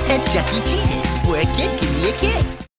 at Chuck E. Cheese's, where a kid can be a kid.